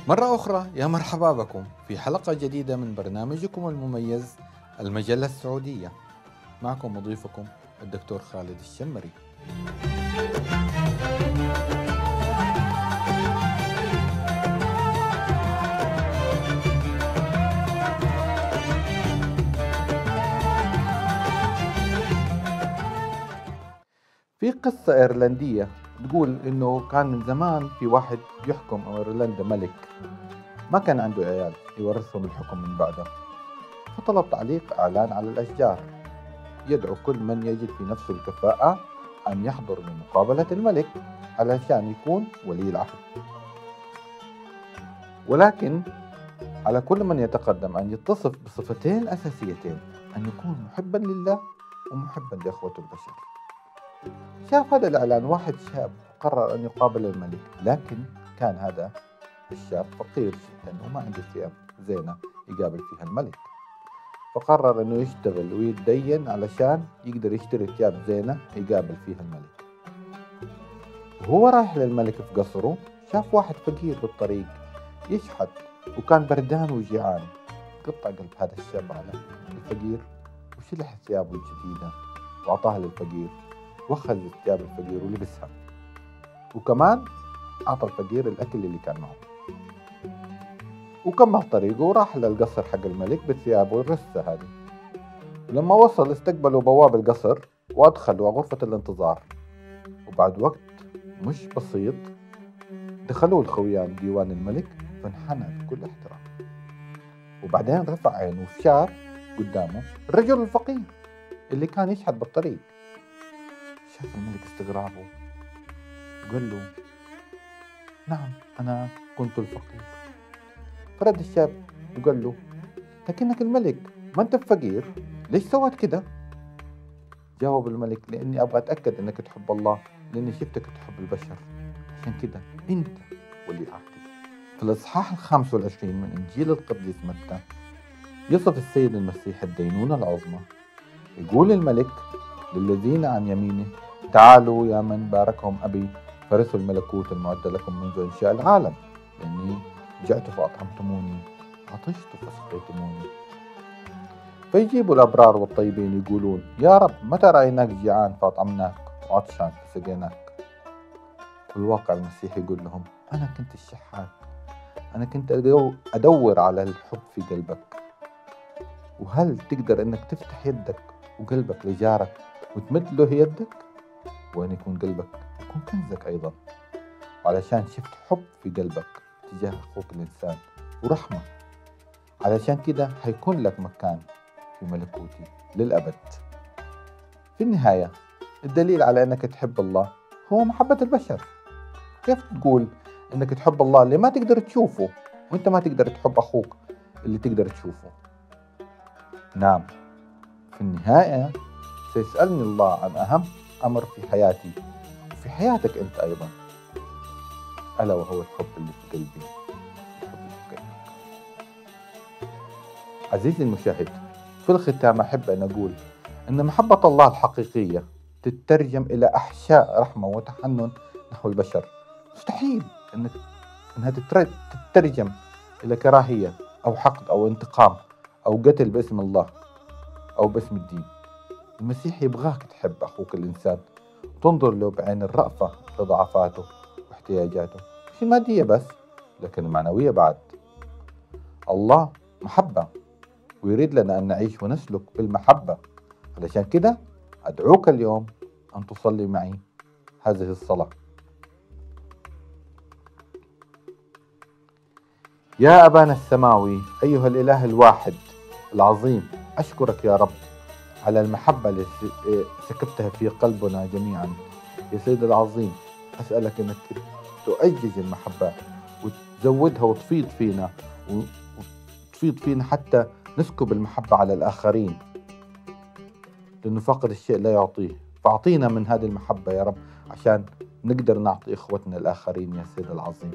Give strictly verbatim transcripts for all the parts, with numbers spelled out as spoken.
مرة أخرى يا مرحبا بكم في حلقة جديدة من برنامجكم المميز المجلة السعودية. معكم مضيفكم الدكتور خالد الشمري. في قصة إيرلندية تقول إنه كان من زمان في واحد يحكم إيرلندا، ملك ما كان عنده عيال يورثهم الحكم من بعده، فطلب تعليق إعلان على الأشجار يدعو كل من يجد في نفسه الكفاءة أن يحضر لمقابلة الملك علشان يكون ولي العهد، ولكن على كل من يتقدم أن يتصف بصفتين أساسيتين: أن يكون محبا لله ومحبا لإخوته البشر. شاف هذا الإعلان واحد شاب قرر أن يقابل الملك، لكن كان هذا الشاب فقير جدا وما عنده ثياب زينة يقابل فيها الملك، فقرر أنه يشتغل ويتدين علشان يقدر يشتري ثياب زينة يقابل فيها الملك. وهو رايح للملك في قصره شاف واحد فقير بالطريق يشحت وكان بردان وجيعان. قطع قلب هذا الشاب على الفقير وشلح ثيابه الجديدة وأعطاها للفقير، وأخذ ثياب الفقير ولبسها، وكمان أعطى الفقير الأكل اللي كان معه، وكمل طريقه وراح للقصر حق الملك بثيابه الرثة هذه. ولما وصل استقبلوا بواب القصر وأدخلوا غرفة الانتظار، وبعد وقت مش بسيط دخلوا الخويان ديوان الملك فانحنى بكل احترام، وبعدين رفع عينه وشاف قدامه الرجل الفقير اللي كان يشحت بالطريق. شاف الملك استغرابه وقال له: نعم أنا كنت الفقير. فرد الشاب وقال له: لكنك الملك، ما أنت فقير، ليش سويت كده؟ جاوب الملك: لأني أبغى أتأكد أنك تحب الله، لأني شفتك تحب البشر، عشان كده أنت ولي عهدي. في الإصحاح الخامس والعشرين من إنجيل القديس متى يصف السيد المسيح الدينونة العظمى. يقول الملك للذين عن يمينه: تعالوا يا من باركهم أبي فرثوا الملكوت المعد لكم منذ إنشاء العالم، لأني جعت فأطعمتموني، عطشت فسقيتموني. فيجيب الأبرار والطيبين يقولون: يا رب متى رأيناك جيعان فأطعمناك وعطشان فسقيناك؟ في الواقع المسيح يقول لهم: أنا كنت الشحات، أنا كنت أدور على الحب في قلبك. وهل تقدر أنك تفتح يدك وقلبك لجارك وتمد له يدك؟ وين يكون قلبك يكون كنزك أيضا. وعلشان شفت حب في قلبك تجاه أخوك الإنسان ورحمة، علشان كده هيكون لك مكان في ملكوتي للأبد. في النهاية الدليل على أنك تحب الله هو محبة البشر. كيف تقول أنك تحب الله اللي ما تقدر تشوفه وأنت ما تقدر تحب أخوك اللي تقدر تشوفه؟ نعم، في النهاية سيسألني الله عن أهم أمر في حياتي وفي حياتك أنت أيضا، ألا وهو الحب اللي في قلبي، الحب اللي في قلبك. عزيزي المشاهد، في الختام أحب أن أقول أن محبة الله الحقيقية تترجم إلى أحشاء رحمة وتحنن نحو البشر. مستحيل أنك أنها تترجم إلى كراهية أو حقد أو انتقام أو قتل باسم الله أو باسم الدين. المسيح يبغاك تحب أخوك الإنسان وتنظر له بعين الرأفة لضعفاته واحتياجاته، مش المادية بس لكن المعنوية بعد. الله محبة ويريد لنا أن نعيش ونسلك بالمحبة. علشان كده أدعوك اليوم أن تصلي معي هذه الصلاة: يا أبانا السماوي، أيها الإله الواحد العظيم، أشكرك يا رب على المحبة اللي سكبتها في قلبنا جميعا. يا سيد العظيم، أسألك أنك تؤجج المحبة وتزودها وتفيض فينا وتفيض فينا حتى نسكب المحبة على الآخرين، لأنه فاقد الشيء لا يعطيه. فأعطينا من هذه المحبة يا رب عشان نقدر نعطي إخوتنا الآخرين. يا سيد العظيم،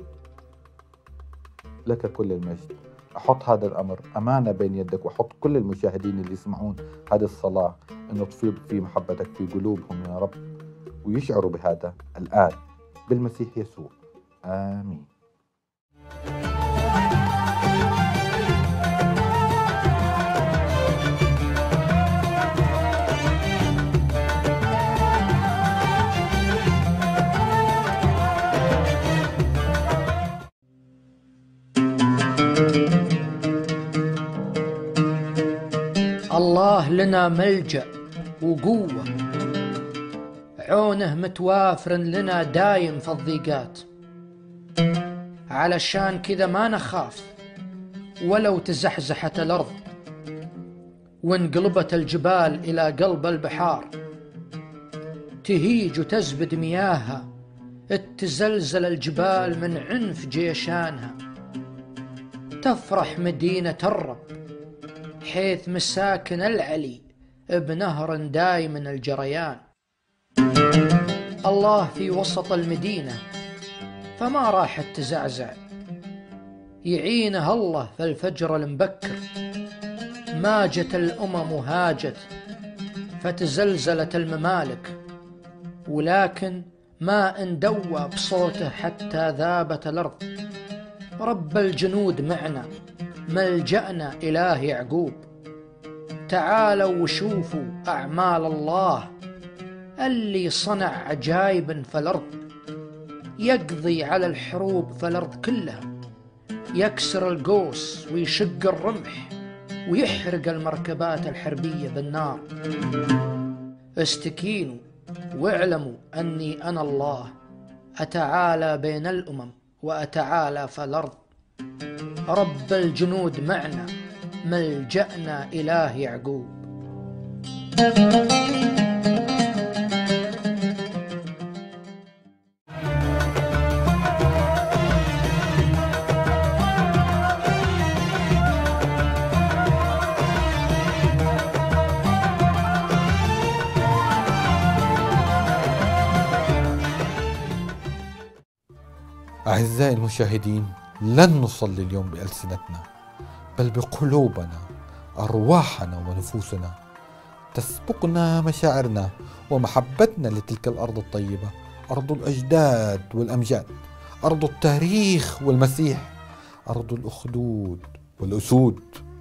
لك كل المجد. أحط هذا الأمر أمانة بين يدك، وأحط كل المشاهدين اللي يسمعون هذه الصلاة أنه تفيض في محبتك في قلوبهم يا رب، ويشعروا بهذا الآن بالمسيح يسوع. آمين. الله لنا ملجأ وقوة، عونه متوافر لنا دايم في الضيقات. علشان كذا ما نخاف ولو تزحزحت الأرض وانقلبت الجبال إلى قلب البحار، تهيج وتزبد مياهها، تزلزل الجبال من عنف جيشانها. تفرح مدينة الرب حيث مساكن العلي بنهر دايم الجريان. الله في وسط المدينة فما راحت تزعزع، يعينها الله في الفجر المبكر. ماجت الأمم وهاجت فتزلزلت الممالك، ولكن ما اندوى بصوته حتى ذابت الأرض. رب الجنود معنا، ملجأنا إله يعقوب. تعالوا وشوفوا أعمال الله اللي صنع عجائب في الأرض. يقضي على الحروب في الأرض كلها، يكسر القوس ويشق الرمح ويحرق المركبات الحربية بالنار. استكينوا واعلموا أني أنا الله، أتعالى بين الأمم وأتعالى في الأرض. رب الجنود معنا، ملجأنا إله يعقوب. أعزائي المشاهدين، لن نصلي اليوم بألسنتنا بل بقلوبنا، أرواحنا ونفوسنا. تسبقنا مشاعرنا ومحبتنا لتلك الأرض الطيبة، أرض الأجداد والأمجاد، أرض التاريخ والمسيح، أرض الأخدود والأسود.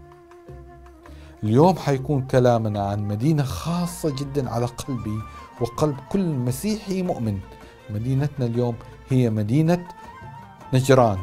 اليوم حيكون كلامنا عن مدينة خاصة جدا على قلبي وقلب كل مسيحي مؤمن. مدينتنا اليوم هي مدينة نجران.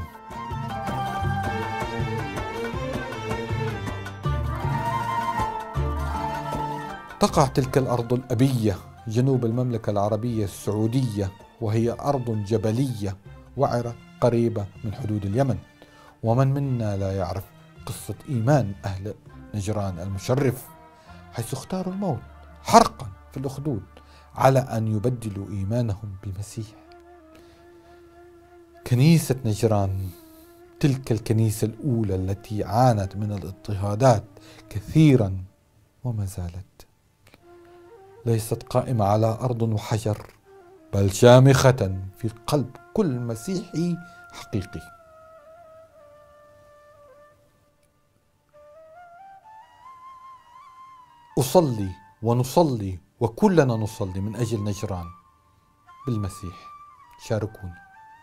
تقع تلك الأرض الأبية جنوب المملكة العربية السعودية، وهي أرض جبلية وعرة قريبة من حدود اليمن. ومن منا لا يعرف قصة إيمان أهل نجران المشرف، حيث اختاروا الموت حرقا في الأخدود على أن يبدلوا إيمانهم بالمسيح. كنيسة نجران، تلك الكنيسة الأولى التي عانت من الاضطهادات كثيرا وما زالت، ليست قائمة على أرض وحجر، بل شامخة في قلب كل مسيحي حقيقي. أصلي ونصلي وكلنا نصلي من أجل نجران بالمسيح. شاركوني.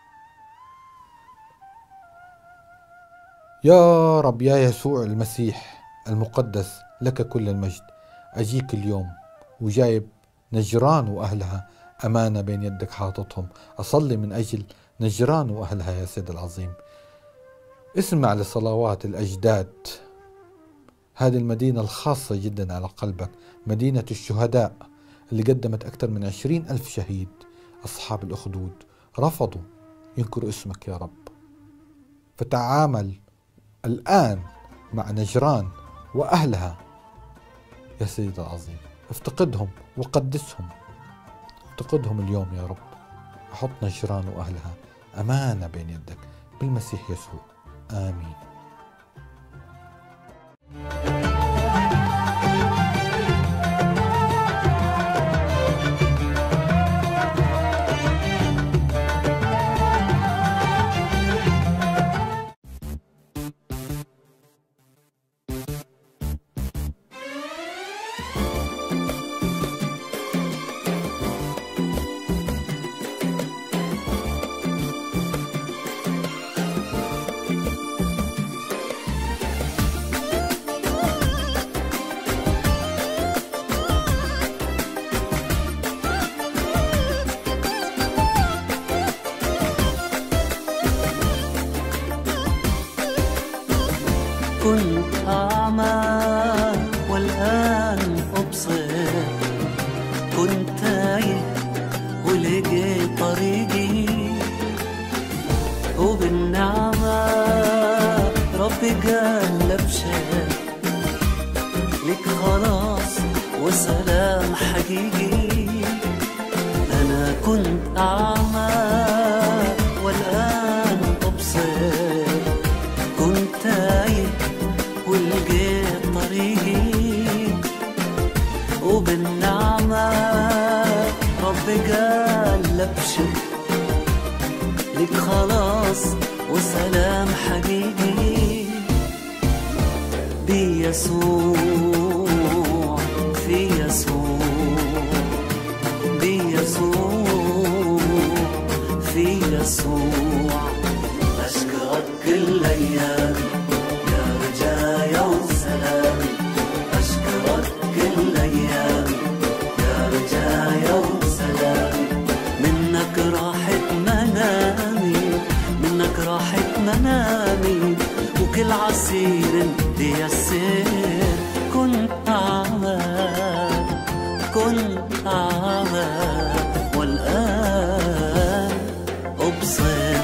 يا رب، يا يسوع المسيح المقدس، لك كل المجد. أجيك اليوم وجايب نجران وأهلها أمانة بين يدك حاططهم. أصلي من أجل نجران وأهلها يا سيد العظيم. اسمع لصلوات الأجداد. هذه المدينة الخاصة جدا على قلبك، مدينة الشهداء اللي قدمت أكثر من عشرين ألف شهيد. أصحاب الأخدود رفضوا ينكروا اسمك يا رب، فتعامل الآن مع نجران وأهلها يا سيد العظيم. افتقدهم وقدسهم، افتقدهم اليوم يا رب. أحط نجران وأهلها أمانة بين يدك بالمسيح يسوع، آمين. كنت أعمى والآن ربي قال لبشر لك خلاص وسلام حقيقي. أنا كنت أعمى والآن أبصر، كنت تايه ولقيت طريقي، وبالنعمة ربي قال لبشر لك خلاص وسلام حقيقي. بيسوع في يسوع، بيسوع في يسوع، أشكرك كل أيام يا رجايا وسلام، أشكرك كل أيام يا رجايا وسلام. منك راحت منامي، منك راحت منامي، وكل عسير بيسير. كنت أعمى كنت أعمى والآن أبصر.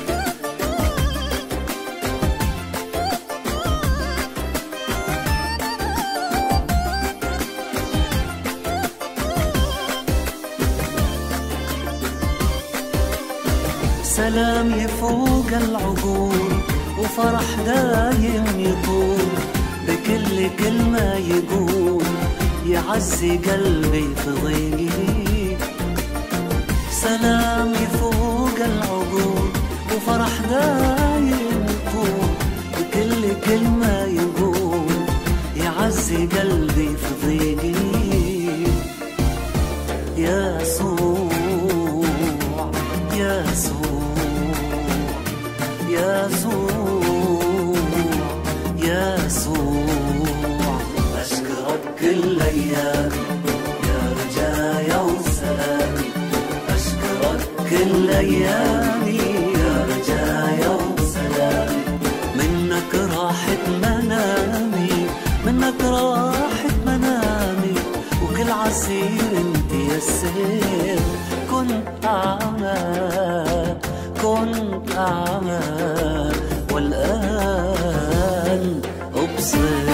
سلام يفوق العقول وفرح دايم يطول، بكل كلمة يقول يعزي قلبي في ضيقي. سلام يفوق العقول وفرح دايم يطول، بكل كلمة يقول يعزي قلبي في ضيقي. يسوع يسوع يسوع يسوع، أشكرك كل أيام يا رجايا وسلام، أشكرك كل أيامي يا رجايا وسلام. منك راحت منامي، منك راحت منامي، وكل عسير انت يسير. كنت أعمى كنت أعمى والآن أبصر.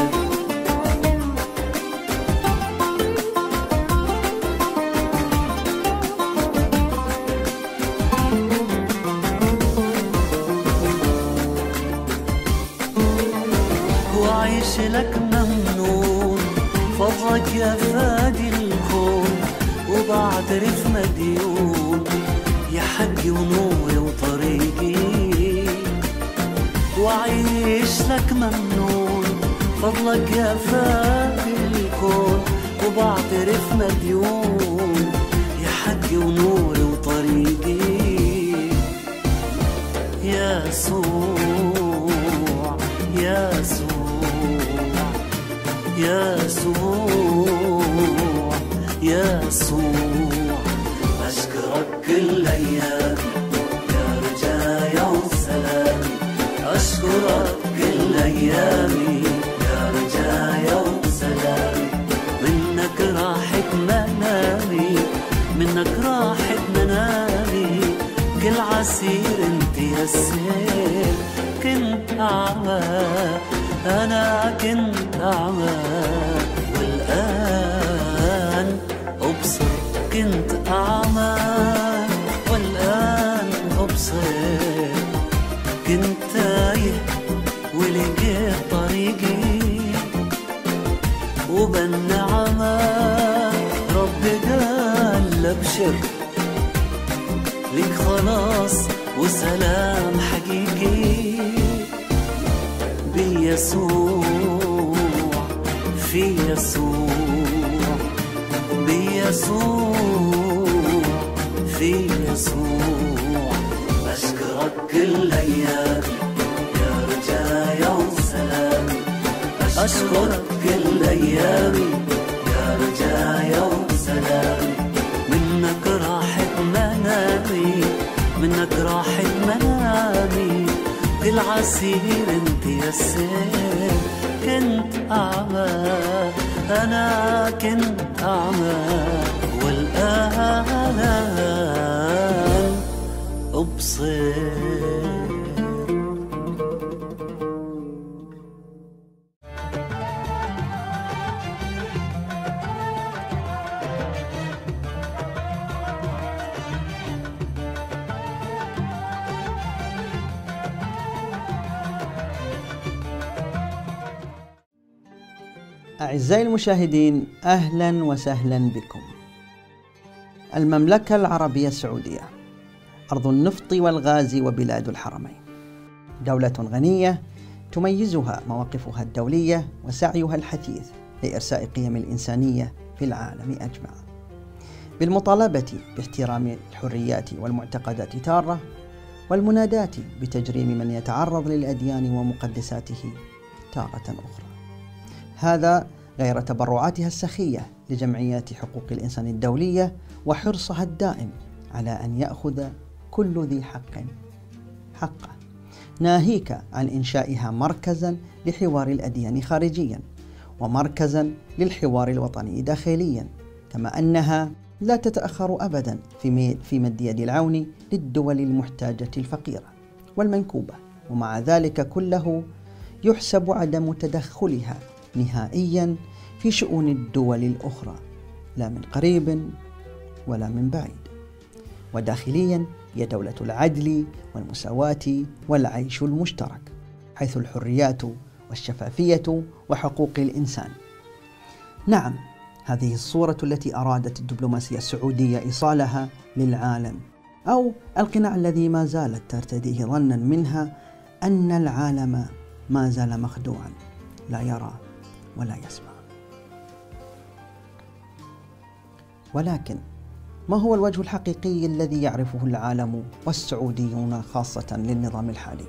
وعيش لك ممنون، فضلك يا فادي الكون، وبعترف مديون يا حقي ونوري وطريقي. وعيش لك ممنون، فضلك يا فادي الكون، وبعترف مديون يا حقي ونوري وطريقي. يسوع يسوع يسوع يسوع، أشكرك كل أيام يا رجايا وسلام، أشكرك كل أيامي يا رجايا وسلام. منك راحت منامي، منك راحت منامي، كل عسير انت يسير. كنت أعمى أنا كنت أعمى والآن أبصر. كنت أعمى والآن أبصر، كنت تايه ولقيت طريقي، وبالنعمة ربي قال لبشر لك خلاص وسلام حقيقي. بيسوع في يسوع، بيسوع في يسوع، أشكرك كل أيام يا رجايا وسلام، أشكرك كل أيامي يا رجايا وسلام. منك راحت منامي، منك راحت منامي، كل عسير انت يسير. كنت أعمى أنا كنت أعمى والآن أبصر. أعزائي المشاهدين، أهلا وسهلا بكم. المملكة العربية السعودية أرض النفط والغاز وبلاد الحرمين، دولة غنية تميزها مواقفها الدولية وسعيها الحثيث لإرساء قيم الإنسانية في العالم أجمع، بالمطالبة باحترام الحريات والمعتقدات تارة، والمناداة بتجريم من يتعرض للأديان ومقدساته تارة أخرى. هذا غير تبرعاتها السخية لجمعيات حقوق الإنسان الدولية وحرصها الدائم على أن يأخذ كل ذي حق حقه، ناهيك عن إنشائها مركزا لحوار الأديان خارجيا ومركزا للحوار الوطني داخليا، كما أنها لا تتأخر أبدا في مد يد العون للدول المحتاجة الفقيرة والمنكوبة، ومع ذلك كله يحسب عدم تدخلها نهائيا في شؤون الدول الأخرى، لا من قريب ولا من بعيد. وداخليا هي دولة العدل والمساواة والعيش المشترك، حيث الحريات والشفافية وحقوق الإنسان. نعم، هذه الصورة التي أرادت الدبلوماسية السعودية إيصالها للعالم، أو القناع الذي ما زالت ترتديه ظنا منها أن العالم ما زال مخدوعا لا يرى ولا يسمع. ولكن ما هو الوجه الحقيقي الذي يعرفه العالم والسعوديون خاصة للنظام الحالي؟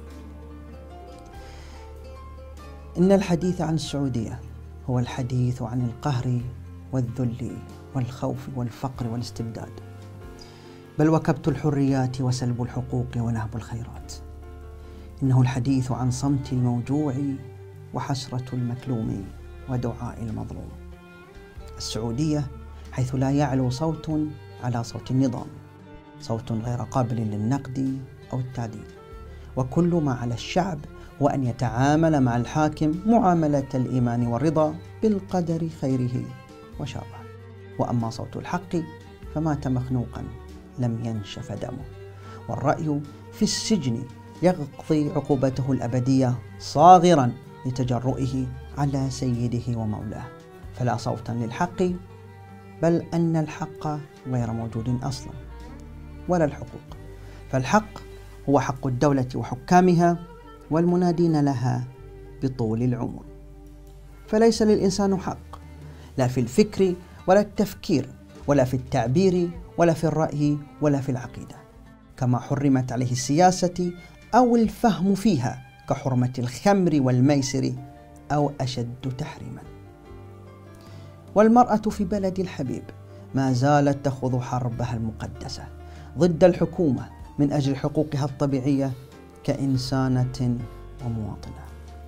إن الحديث عن السعودية هو الحديث عن القهر والذل والخوف والفقر والاستبداد، بل وكبت الحريات وسلب الحقوق ونهب الخيرات. إنه الحديث عن صمت الموجوع وحسرة المكلوم ودعاء المظلوم. السعودية حيث لا يعلو صوت على صوت النظام، صوت غير قابل للنقد أو التعديل، وكل ما على الشعب هو أن يتعامل مع الحاكم معاملة الإيمان والرضا بالقدر خيره وشره. وأما صوت الحق فمات مخنوقا لم ينشف دمه، والرأي في السجن يقضي عقوبته الأبدية صاغرا لتجرؤه على سيده ومولاه. فلا صوتا للحق، بل أن الحق غير موجود أصلا، ولا الحقوق، فالحق هو حق الدولة وحكامها والمنادين لها بطول العمر. فليس للإنسان حق، لا في الفكر ولا التفكير ولا في التعبير ولا في الرأي ولا في العقيدة، كما حرمت عليه السياسة أو الفهم فيها كحرمة الخمر والميسر أو أشد تحريما. والمرأة في بلد الحبيب ما زالت تخوض حربها المقدسة ضد الحكومة من أجل حقوقها الطبيعية كإنسانة ومواطنة،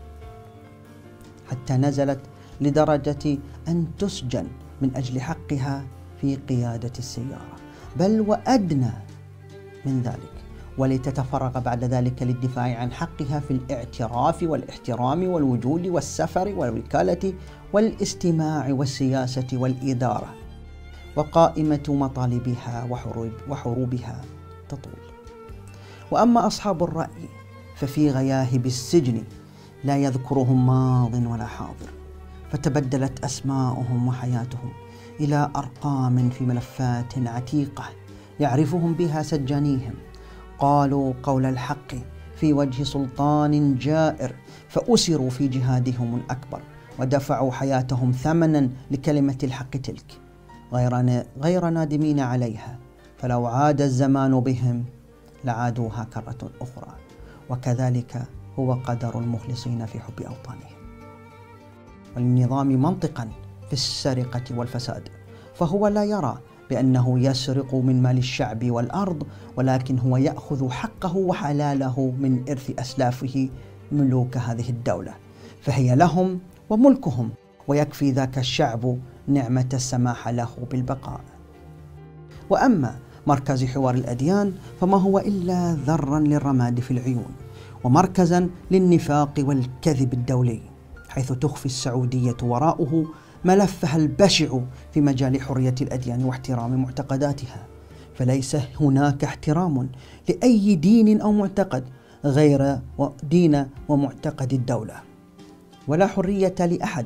حتى نزلت لدرجة أن تسجن من أجل حقها في قيادة السيارة، بل وأدنى من ذلك، ولتتفرغ بعد ذلك للدفاع عن حقها في الاعتراف والاحترام والوجود والسفر والوكالة والاستماع والسياسة والإدارة. وقائمة مطالبها وحروب وحروبها تطول. وأما أصحاب الرأي ففي غياهب السجن لا يذكرهم ماض ولا حاضر، فتبدلت أسماؤهم وحياتهم إلى أرقام في ملفات عتيقة يعرفهم بها سجانيهم. قالوا قول الحق في وجه سلطان جائر، فأسروا في جهادهم الأكبر ودفعوا حياتهم ثمنا لكلمة الحق تلك، غير غير نادمين عليها، فلو عاد الزمان بهم لعادوها كرة أخرى. وكذلك هو قدر المخلصين في حب أوطانهم. وللنظام منطقا في السرقة والفساد، فهو لا يرى بأنه يسرق من مال الشعب والأرض، ولكن هو يأخذ حقه وحلاله من إرث أسلافه ملوك هذه الدولة، فهي لهم وملكهم، ويكفي ذاك الشعب نعمة السماح له بالبقاء. وأما مركز حوار الأديان فما هو إلا ذرا للرماد في العيون، ومركزا للنفاق والكذب الدولي، حيث تخفي السعودية وراءه ملفها البشع في مجال حرية الأديان واحترام معتقداتها. فليس هناك احترام لأي دين أو معتقد غير دين ومعتقد الدولة، ولا حرية لأحد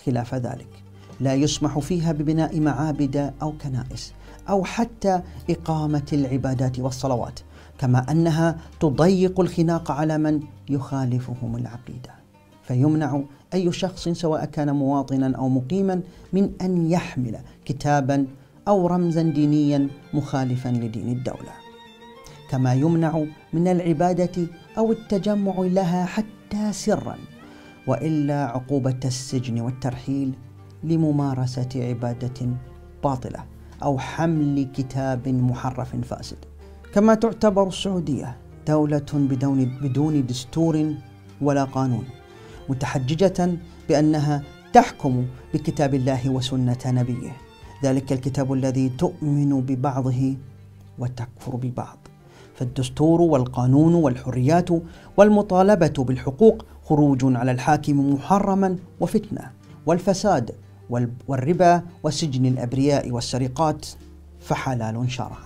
خلاف ذلك لا يسمح فيها ببناء معابد أو كنائس أو حتى إقامة العبادات والصلوات، كما أنها تضيق الخناق على من يخالفهم العقيدة، فيمنع أي شخص سواء كان مواطنا أو مقيما من أن يحمل كتابا أو رمزا دينيا مخالفا لدين الدولة، كما يمنع من العبادة أو التجمع لها حتى سرا، وإلا عقوبة السجن والترحيل لممارسة عبادة باطلة أو حمل كتاب محرف فاسد. كما تعتبر السعودية دولة بدون بدون دستور ولا قانون، متحججة بأنها تحكم بكتاب الله وسنة نبيه، ذلك الكتاب الذي تؤمن ببعضه وتكفر ببعض. فالدستور والقانون والحريات والمطالبة بالحقوق خروج على الحاكم محرما وفتنة، والفساد والربا وسجن الأبرياء والسرقات فحلال شرعا.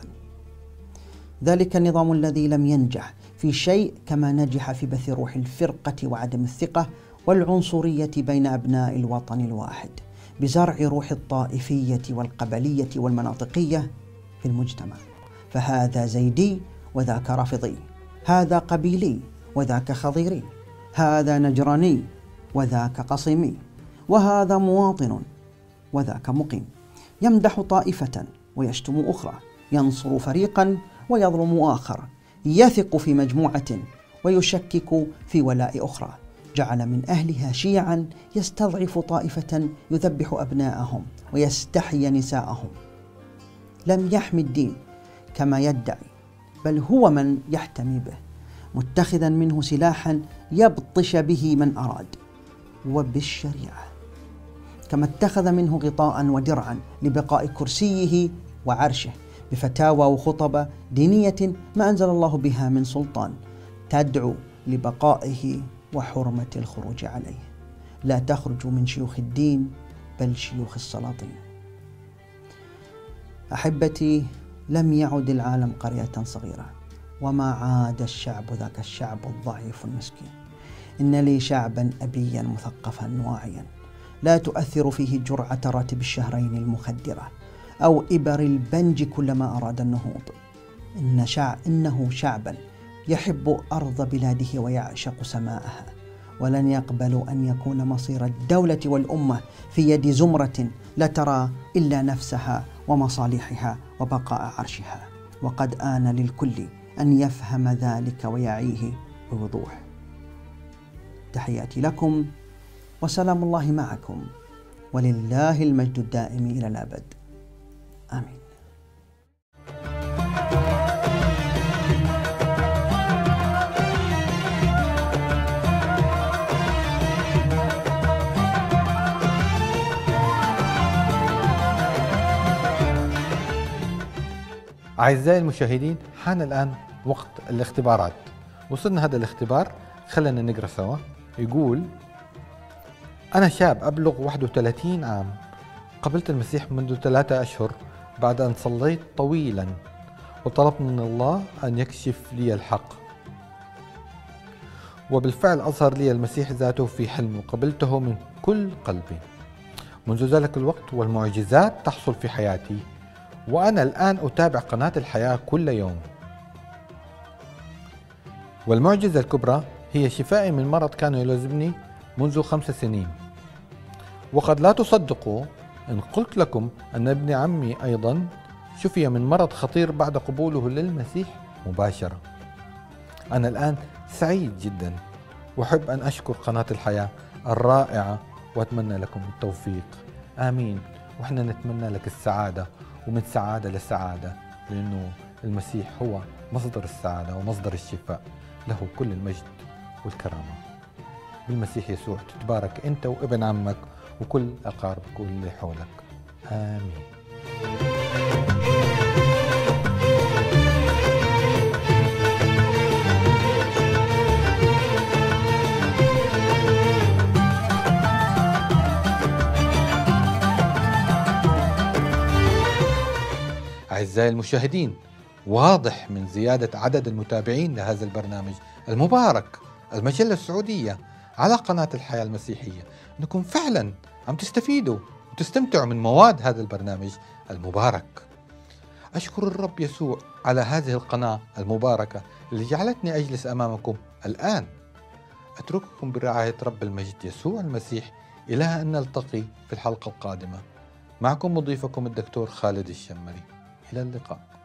ذلك النظام الذي لم ينجح في شيء كما نجح في بث روح الفرقة وعدم الثقة والعنصرية بين أبناء الوطن الواحد، بزرع روح الطائفية والقبلية والمناطقية في المجتمع. فهذا زيدي وذاك رافضي، هذا قبيلي وذاك خضيري، هذا نجراني وذاك قصيمي، وهذا مواطن وذاك مقيم، يمدح طائفة ويشتم أخرى، ينصر فريقا ويظلم آخر، يثق في مجموعة ويشكك في ولاء أخرى، جعل من أهلها شيعا يستضعف طائفة يذبح أبناءهم ويستحيي نساءهم. لم يحمي الدين كما يدعي، بل هو من يحتمي به، متخذا منه سلاحا يبطش به من أراد، وبالشريعة، كما اتخذ منه غطاء ودرعا لبقاء كرسيه وعرشه بفتاوى وخطب دينية ما أنزل الله بها من سلطان تدعو لبقائه وحرمة الخروج عليه. لا تخرج من شيوخ الدين بل شيوخ السلاطين. أحبتي، لم يعد العالم قرية صغيرة، وما عاد الشعب ذاك الشعب الضعيف المسكين. إن لي شعبا أبيا مثقفا واعيا، لا تؤثر فيه جرعة راتب الشهرين المخدرة أو إبر البنج كلما أراد النهوض. إن شعب إنه شعبا يحب أرض بلاده ويعشق سماءها، ولن يقبل أن يكون مصير الدولة والأمة في يد زمرة لا ترى إلا نفسها ومصالحها وبقاء عرشها. وقد آن للكل أن يفهم ذلك ويعيه بوضوح. تحياتي لكم وسلام الله معكم، ولله المجد الدائم إلى الأبد. آمين. أعزائي المشاهدين، حان الآن وقت الاختبارات. وصلنا هذا الاختبار، خلينا نقرأ سوا. يقول: أنا شاب أبلغ واحد وثلاثين عام، قبلت المسيح منذ ثلاثة أشهر بعد أن صليت طويلا وطلبت من الله أن يكشف لي الحق، وبالفعل أظهر لي المسيح ذاته في حلم وقبلته من كل قلبي. منذ ذلك الوقت والمعجزات تحصل في حياتي، وأنا الآن أتابع قناة الحياة كل يوم. والمعجزة الكبرى هي شفائي من مرض كان يلازمني منذ خمس سنين. وقد لا تصدقوا إن قلت لكم أن ابن عمي أيضا شفي من مرض خطير بعد قبوله للمسيح مباشرة. أنا الآن سعيد جدا، وأحب أن أشكر قناة الحياة الرائعة، وأتمنى لكم التوفيق. آمين. وإحنا نتمنى لك السعادة، ومن سعادة لسعادة، لأنه المسيح هو مصدر السعادة ومصدر الشفاء. له كل المجد والكرامة. بالمسيح يسوع تتبارك أنت وابن عمك وكل أقاربك واللي حولك. آمين. أعزائي المشاهدين، واضح من زيادة عدد المتابعين لهذا البرنامج المبارك، المجلة السعودية، على قناة الحياة المسيحية، أنكم فعلا عم تستفيدوا وتستمتعوا من مواد هذا البرنامج المبارك. أشكر الرب يسوع على هذه القناة المباركة اللي جعلتني أجلس أمامكم الآن. أترككم برعاية رب المجد يسوع المسيح، إلى أن نلتقي في الحلقة القادمة. معكم مضيفكم الدكتور خالد الشمري، إلى اللقاء.